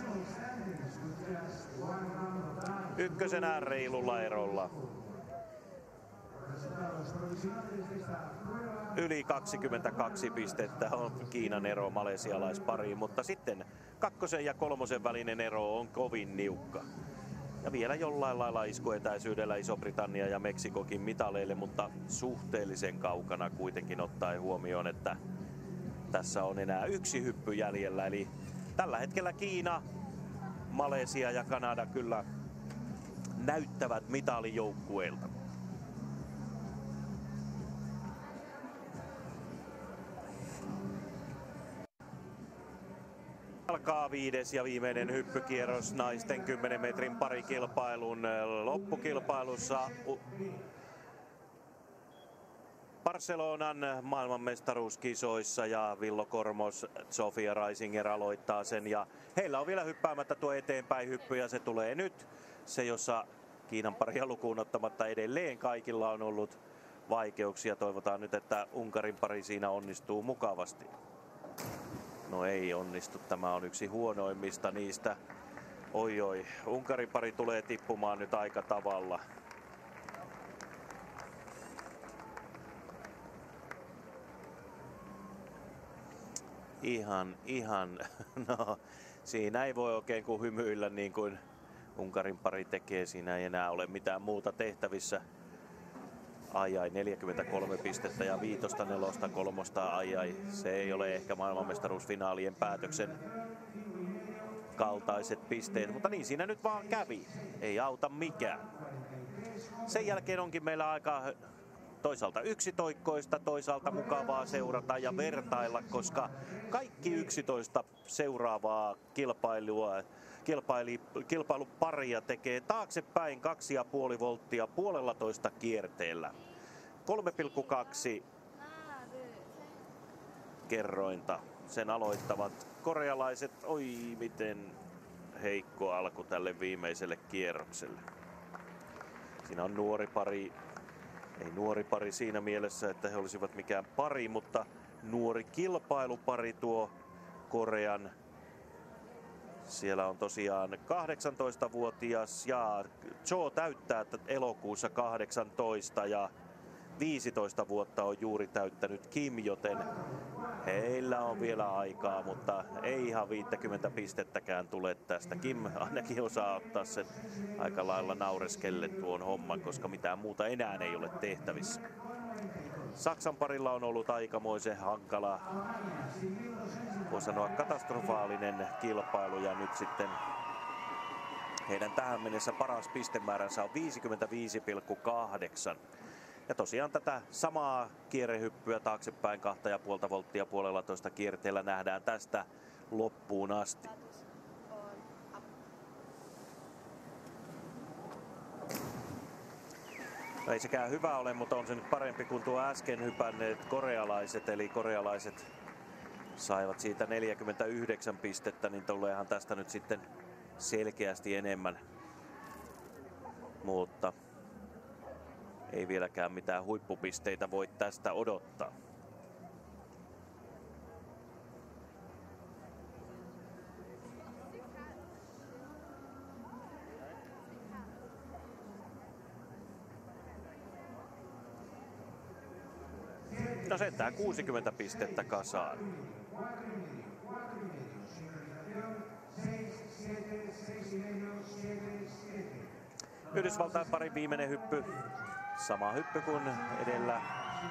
Ykkösenä reilulla erolla. Yli kaksikymmentäkaksi pistettä on Kiinan ero malesialaispariin, mutta sitten kakkosen ja kolmosen välinen ero on kovin niukka. Ja vielä jollain lailla iskuetäisyydellä Iso-Britannia ja Meksikokin mitaleille, mutta suhteellisen kaukana kuitenkin ottaen huomioon, että tässä on enää yksi hyppy jäljellä. Eli tällä hetkellä Kiina, Malesia ja Kanada kyllä näyttävät mitalijoukkueelta. Alkaa viides ja viimeinen hyppykierros naisten kymmenen metrin parikilpailun loppukilpailussa. Barcelonan maailmanmestaruuskisoissa ja Villo Kormos, Sofia Reisinger aloittaa sen ja heillä on vielä hyppäämättä tuo eteenpäin hyppy ja se tulee nyt. Se, jossa Kiinan paria lukuun ottamatta edelleen kaikilla on ollut vaikeuksia. Toivotaan nyt, että Unkarin pari siinä onnistuu mukavasti. No ei onnistu, tämä on yksi huonoimmista niistä. Oi oi, Unkarin pari tulee tippumaan nyt aika tavalla. Ihan, ihan, no siinä ei voi oikein kuin hymyillä niin kuin Unkarin pari tekee. Siinä ei enää ole mitään muuta tehtävissä. Ai ai, neljäkymmentäkolme pistettä ja viitosta, nelosta, kolmosta, ai ai. Se ei ole ehkä maailmanmestaruusfinaalien päätöksen kaltaiset pisteet, mutta niin siinä nyt vaan kävi. Ei auta mikään. Sen jälkeen onkin meillä aika toisaalta yksitoikkoista, toisaalta mukavaa seurata ja vertailla, koska kaikki yksitoista seuraavaa kilpailua, kilpaili, kilpailuparia tekee taaksepäin kaksi pilkku viisi volttia puolellatoista kierteellä. kolme pilkku kaksi kerrointa. Sen aloittavat korealaiset. Oi, miten heikko alku tälle viimeiselle kierrokselle. Siinä on nuori pari Ei nuori pari siinä mielessä, että he olisivat mikään pari, mutta nuori kilpailupari tuo Korean. Siellä on tosiaan kahdeksantoistavuotias ja Cho täyttää elokuussa kahdeksantoista ja viisitoista vuotta on juuri täyttänyt Kim, joten heillä on vielä aikaa, mutta ei ihan viittäkymmentä pistettäkään tule tästä. Kim ainakin osaa ottaa sen aika lailla naureskelle tuon homman, koska mitään muuta enää ei ole tehtävissä. Saksan parilla on ollut aikamoisen hankala, voi sanoa katastrofaalinen kilpailu, ja nyt sitten heidän tähän mennessä paras pistemääränsä on viisikymmentäviisi pilkku kahdeksan. Ja tosiaan tätä samaa kierrehyppyä taaksepäin kahta ja puolta volttia puolella toista kierteellä nähdään tästä loppuun asti. No ei sekään hyvä ole, mutta on se nyt parempi kuin tuo äsken hypänneet korealaiset. Eli korealaiset saivat siitä neljäkymmentäyhdeksän pistettä, niin tuleehan tästä nyt sitten selkeästi enemmän. Mutta ei vieläkään mitään huippupisteitä voi tästä odottaa. No sentään kuusikymmentä pistettä kasaan. Yhdysvaltain parin viimeinen hyppy. Sama hyppy kuin edellä.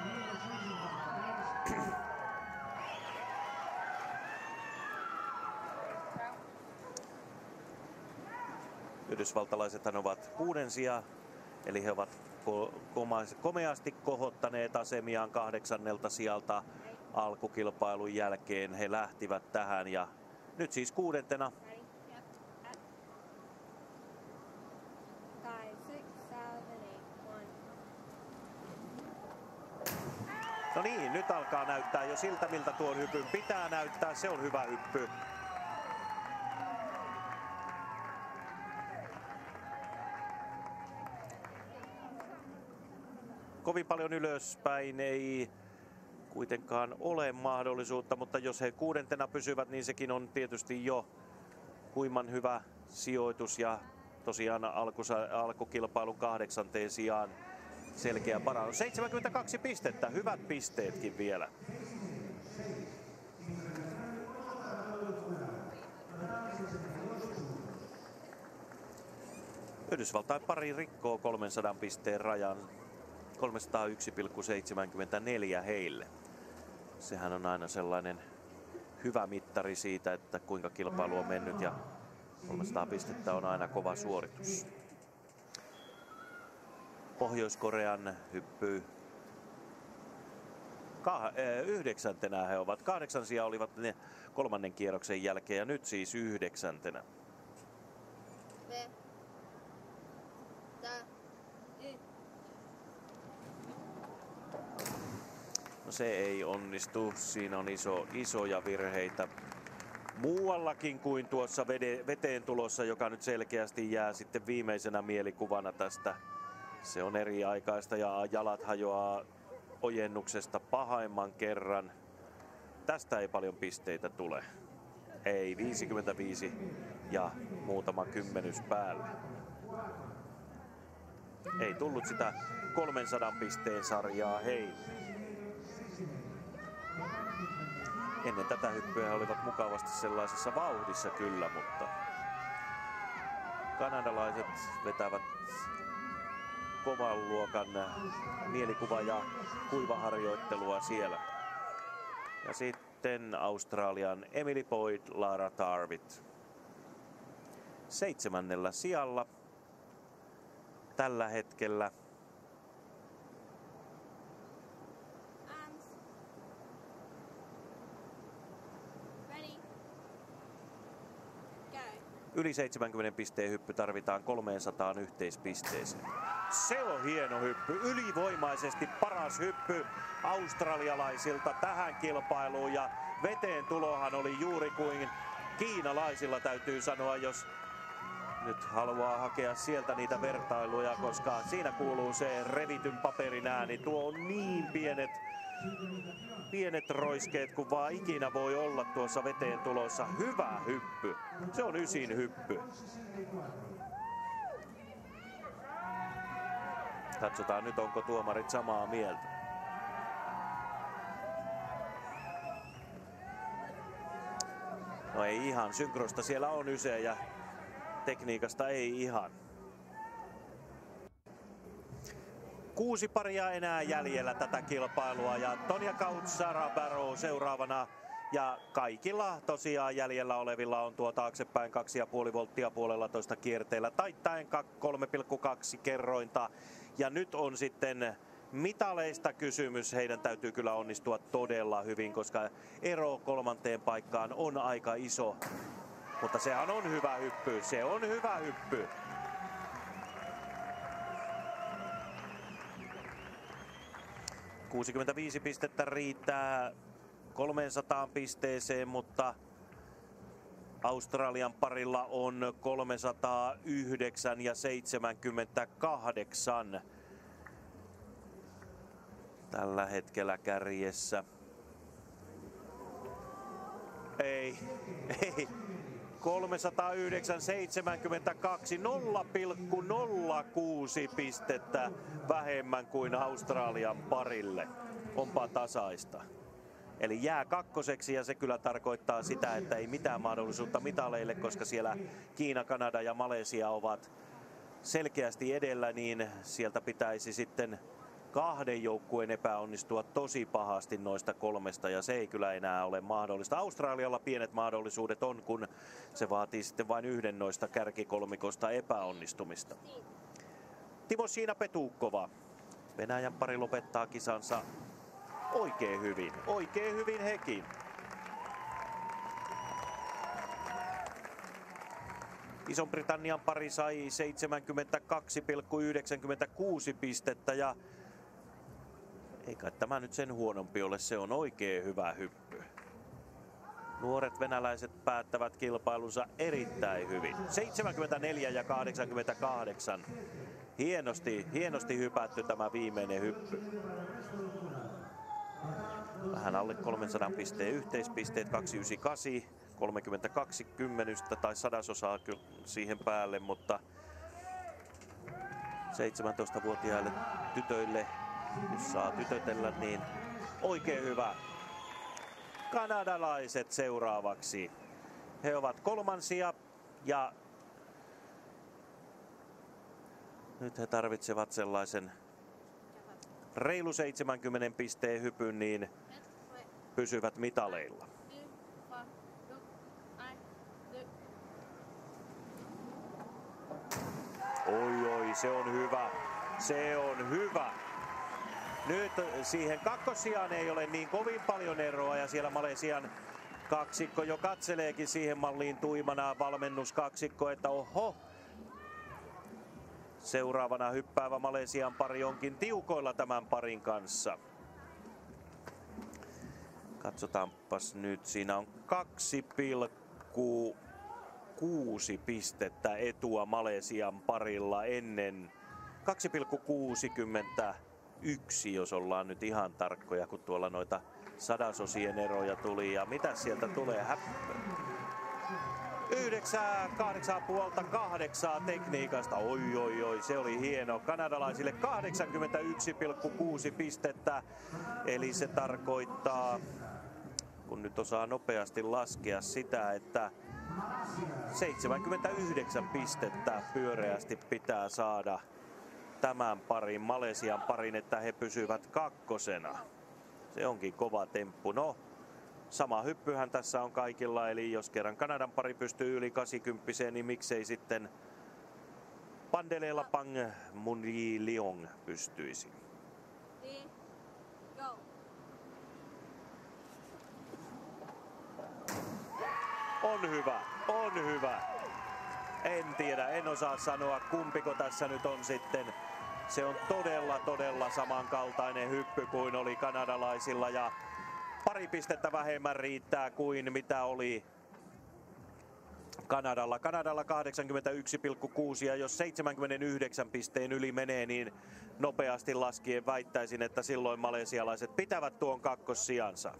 Yhdysvaltalaisethan ovat kuudensia, eli he ovat komeasti kohottaneet asemiaan kahdeksannelta sijalta alkukilpailun jälkeen. He lähtivät tähän ja nyt siis kuudentena. No niin, nyt alkaa näyttää jo siltä, miltä tuon hypyn pitää näyttää. Se on hyvä hyppy. Kovin paljon ylöspäin ei kuitenkaan ole mahdollisuutta, mutta jos he kuudentena pysyvät, niin sekin on tietysti jo huiman hyvä sijoitus. Ja tosiaan alkusa, alkukilpailun kahdeksanteen sijaan selkeä parannus. seitsemänkymmentäkaksi pistettä, hyvät pisteetkin vielä. Yhdysvaltain pari rikkoo kolmensadan pisteen rajan. kolmesataayksi pilkku seitsemänkymmentäneljä heille. Sehän on aina sellainen hyvä mittari siitä, että kuinka kilpailu on mennyt, ja kolmesataa pistettä on aina kova suoritus. Pohjois-Korean hyppy Kah- yhdeksäntenä he ovat. Kahdeksan sijaa olivat ne kolmannen kierroksen jälkeen ja nyt siis yhdeksäntenä. No se ei onnistu. Siinä on iso, isoja virheitä muuallakin kuin tuossa vede, veteen tulossa, joka nyt selkeästi jää sitten viimeisenä mielikuvana tästä. Se on eri aikaista ja jalat hajoaa ojennuksesta pahimman kerran. Tästä ei paljon pisteitä tule. Ei, viisikymmentäviisi ja muutama kymmenys päälle. Ei tullut sitä kolmensadan pisteen sarjaa hei. Ennen tätä hyppyä he olivat mukavasti sellaisessa vauhdissa kyllä, mutta kanadalaiset vetävät kovan luokan mielikuva- ja kuivaharjoittelua siellä. Ja sitten Australian Emily Boyd, Lara Tarvit seitsemännellä sijalla tällä hetkellä. Yli seitsemänkymmenen pisteen hyppy tarvitaan kolmesataan yhteispisteeseen. Se on hieno hyppy, ylivoimaisesti paras hyppy australialaisilta tähän kilpailuun, ja veteen tulohan oli juuri kuin kiinalaisilla, täytyy sanoa, jos nyt haluaa hakea sieltä niitä vertailuja, koska siinä kuuluu se revityn paperin ääni. Tuo on niin pienet, pienet roiskeet kuin vaan ikinä voi olla tuossa veteen tulossa. Hyvä hyppy. Se on ysin hyppy. Katsotaan nyt, onko tuomarit samaa mieltä. No ei ihan. Synkrosta siellä on Yse ja tekniikasta ei ihan. Kuusi paria enää jäljellä tätä kilpailua ja Tonya Couch, Sarah Barrow seuraavana. Ja kaikilla tosiaan jäljellä olevilla on tuo taaksepäin kaksi pilkku viisi volttia puolella toista kierteellä taittaen kolme pilkku kaksi kerrointa. Ja nyt on sitten mitaleista kysymys. Heidän täytyy kyllä onnistua todella hyvin, koska ero kolmanteen paikkaan on aika iso. Mutta sehän on hyvä hyppy. Se on hyvä hyppy. kuusikymmentäviisi pistettä riittää kolmeensataan pisteeseen, mutta Australian parilla on kolmesataayhdeksän ja seitsemänkymmentäkahdeksan tällä hetkellä kärjessä. Ei, ei. kolmesataayhdeksän seitsemänkymmentäkaksi, nolla pilkku nolla kuusi pistettä vähemmän kuin Australian parille. Onpa tasaista. Eli jää kakkoseksi ja se kyllä tarkoittaa sitä, että ei mitään mahdollisuutta mitaleille, koska siellä Kiina, Kanada ja Malesia ovat selkeästi edellä, niin sieltä pitäisi sitten kahden joukkueen epäonnistua tosi pahasti noista kolmesta ja se ei kyllä enää ole mahdollista. Australialla pienet mahdollisuudet on, kun se vaatii sitten vain yhden noista kärkikolmikosta epäonnistumista. Timoshina Petukova. Venäjän pari lopettaa kisansa oikein hyvin. Oikein hyvin hekin. Ison-Britannian pari sai seitsemänkymmentäkaksi pilkku yhdeksänkymmentäkuusi pistettä ja eikä tämä nyt sen huonompi ole, se on oikein hyvä hyppy. Nuoret venäläiset päättävät kilpailunsa erittäin hyvin. seitsemänkymmentäneljä ja kahdeksankymmentäkahdeksan. Hienosti, hienosti hypätty tämä viimeinen hyppy. Vähän alle kolmensadan pisteen yhteispisteet, kaksisataayhdeksänkymmentäkahdeksan. kolmekymmentäkaksi kymmenystä tai sadasosaa siihen päälle, mutta seitsemäntoistavuotiaille tytöille, jos saa tytötellä, niin oikein hyvä. Kanadalaiset seuraavaksi. He ovat kolmansia ja nyt he tarvitsevat sellaisen reilu seitsemänkymmenen pisteen hypyn, niin pysyvät mitaleilla. Oi oi, se on hyvä. Se on hyvä. Nyt siihen kakkossijaan ei ole niin kovin paljon eroa ja siellä Malesian kaksikko jo katseleekin siihen malliin tuimana valmennuskaksikko, että oho. Seuraavana hyppäävä Malesian pari onkin tiukoilla tämän parin kanssa. Katsotaanpas nyt, siinä on kaksi pilkku kuusi pistettä etua Malesian parilla ennen kaksi pilkku kuusikymmentäyksi, jos ollaan nyt ihan tarkkoja, kun tuolla noita sadasosien eroja tuli. Ja mitä sieltä tulee? Yhdeksää, kahdeksan puolta kahdeksaa tekniikasta. Oi, oi, oi, se oli hieno. Kanadalaisille kahdeksankymmentäyksi pilkku kuusi pistettä. Eli se tarkoittaa, kun nyt osaa nopeasti laskea sitä, että seitsemänkymmentäyhdeksän pistettä pyöreästi pitää saada tämän parin, Malesian parin, että he pysyvät kakkosena. Se onkin kova temppu. No, sama hyppyhän tässä on kaikilla, eli jos kerran Kanadan pari pystyy yli kahdeksankymmentä, niin miksei sitten Pandelelapang Munjiliong pystyisi. On hyvä, on hyvä. En tiedä, en osaa sanoa kumpiko tässä nyt on sitten. Se on todella, todella samankaltainen hyppy kuin oli kanadalaisilla ja pari pistettä vähemmän riittää kuin mitä oli Kanadalla. Kanadalla kahdeksankymmentäyksi pilkku kuusi ja jos seitsemänkymmentäyhdeksän pisteen yli menee, niin nopeasti laskien väittäisin, että silloin malesialaiset pitävät tuon kakkossijansa.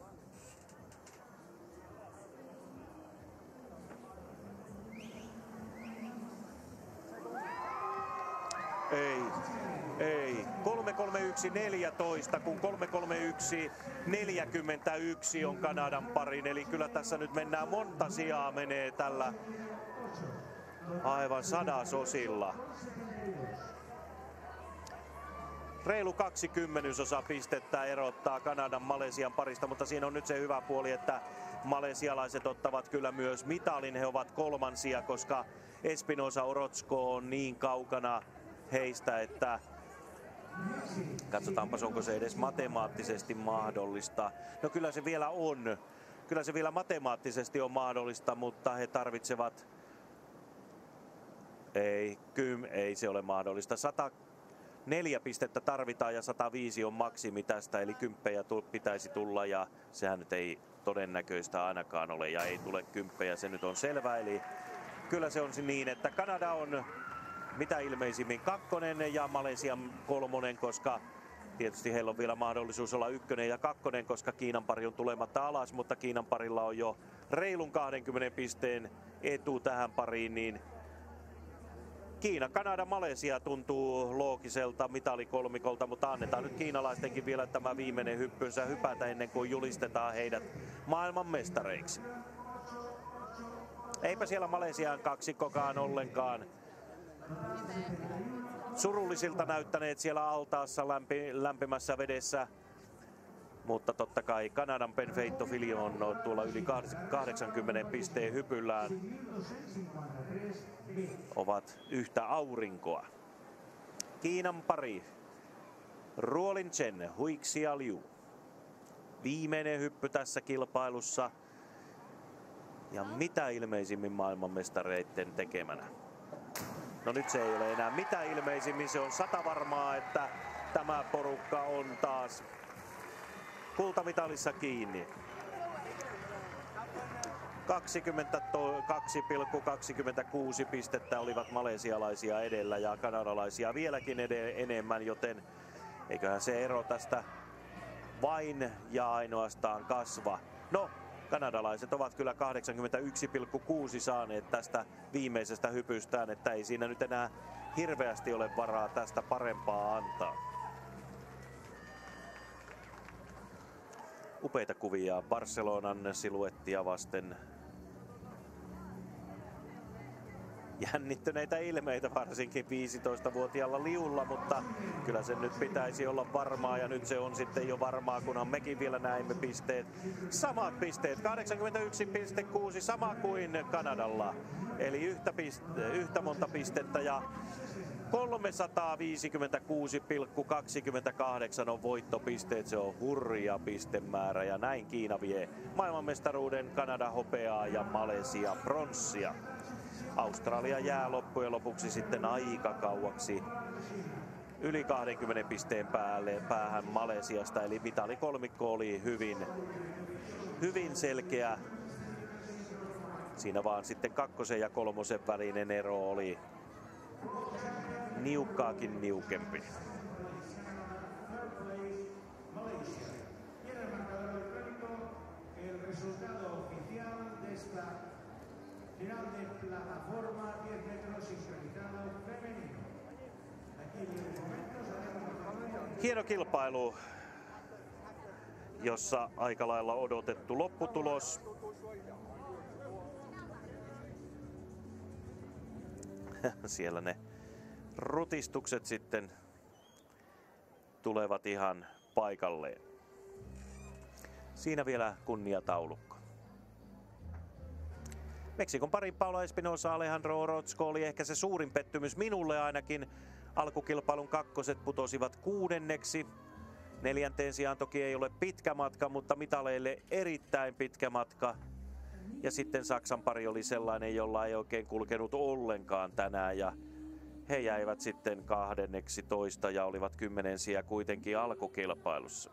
Ei, ei. kolme kolme yksi neljätoista, kun kolme kolme yksi neljäkymmentäyksi on Kanadan parin. Eli kyllä tässä nyt mennään monta sijaa menee tällä aivan sadasosilla. Reilu kaksi kymmenysosa pistettä erottaa Kanadan Malesian parista, mutta siinä on nyt se hyvä puoli, että malesialaiset ottavat kyllä myös mitalin. He ovat kolmansia, koska Espinosa Orozco on niin kaukana heistä, että katsotaanpas, onko se edes matemaattisesti mahdollista. No kyllä se vielä on. Kyllä se vielä matemaattisesti on mahdollista, mutta he tarvitsevat... Ei, kym, ei se ole mahdollista. sata neljä pistettä tarvitaan ja sata viisi on maksimi tästä, eli kymppejä pitäisi tulla ja sehän nyt ei todennäköistä ainakaan ole ja ei tule kymppejä, se nyt on selvä. Eli kyllä se on niin, että Kanada on mitä ilmeisimmin kakkonen ja Malesian kolmonen, koska tietysti heillä on vielä mahdollisuus olla ykkönen ja kakkonen, koska Kiinan pari on tulematta alas, mutta Kiinan parilla on jo reilun kaksikymmentä pisteen etu tähän pariin, niin Kiina, Kanada, Malesia tuntuu loogiselta mitalikolmikolta, mutta annetaan nyt kiinalaistenkin vielä tämä viimeinen hyppynsä hypätä ennen kuin julistetaan heidät maailmanmestareiksi. Eipä siellä Malesian kaksikkokaan ollenkaan surullisilta näyttäneet siellä altaassa lämpi, lämpimässä vedessä. Mutta totta kai Kanadan Benfeito Filion on tuolla yli kahdeksankymmentä pisteen hypyllään. Ovat yhtä aurinkoa. Kiinan pari. Ruolin Chen, Huixia Liu. Viimeinen hyppy tässä kilpailussa. Ja mitä ilmeisimmin maailmanmestareiden tekemänä. No nyt se ei ole enää mitä ilmeisimmin. Se on sata varmaa, että tämä porukka on taas kultamitalissa kiinni. kaksikymmentäkaksi pilkku kaksikymmentäkuusi pistettä olivat malesialaisia edellä ja kanadalaisia vieläkin enemmän, joten eiköhän se ero tästä vain ja ainoastaan kasva. No, kanadalaiset ovat kyllä kahdeksankymmentäyksi pilkku kuusi saaneet tästä viimeisestä hypystään, että ei siinä nyt enää hirveästi ole varaa tästä parempaa antaa. Upeita kuvia Barcelonan siluettia vasten. Jännittyneitä ilmeitä varsinkin viisitoistavuotiaalla Liulla, mutta kyllä sen nyt pitäisi olla varmaa ja nyt se on sitten jo varmaa, kunhan mekin vielä näimme pisteet. Samat pisteet, kahdeksankymmentäyksi pilkku kuusi, sama kuin Kanadalla, eli yhtä, piste, yhtä monta pistettä ja kolmesataaviisikymmentäkuusi pilkku kaksikymmentäkahdeksan on voittopisteet, se on hurja pistemäärä ja näin Kiina vie maailmanmestaruuden, Kanada hopeaa ja Malesia pronssia. Australia jää loppujen lopuksi sitten aika kauaksi yli kaksikymmentä pisteen päälle, päähän Malesiasta, eli mitalikolmikko oli hyvin, hyvin selkeä. Siinä vaan sitten kakkosen ja kolmosen välinen ero oli niukkaakin niukempi. Hieno kilpailu, jossa aika lailla odotettu lopputulos. Siellä ne rutistukset sitten tulevat ihan paikalleen. Siinä vielä kunniataulukko. Meksikon parin Paula Espinosa, Alejandro Orozco oli ehkä se suurin pettymys minulle ainakin. Alkukilpailun kakkoset putosivat kuudenneksi. Neljänteen sijaan toki ei ole pitkä matka, mutta mitaleille erittäin pitkä matka. Ja sitten Saksan pari oli sellainen, jolla ei oikein kulkenut ollenkaan tänään. Ja he jäivät sitten kahdenneksi toista ja olivat kymmenen sijaa kuitenkin alkukilpailussa.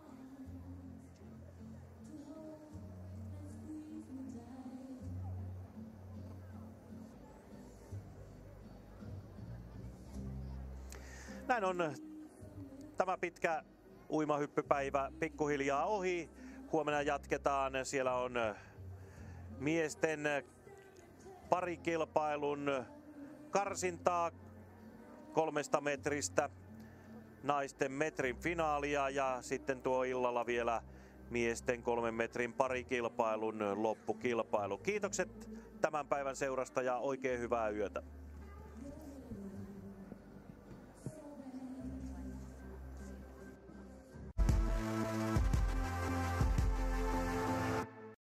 näin on tämä pitkä uimahyppypäivä pikkuhiljaa ohi. Huomenna jatketaan. Siellä on miesten parikilpailun karsintaa kolmesta metristä, naisten metrin finaalia ja sitten tuo illalla vielä miesten kolmen metrin parikilpailun loppukilpailu. Kiitokset tämän päivän seurasta ja oikein hyvää yötä.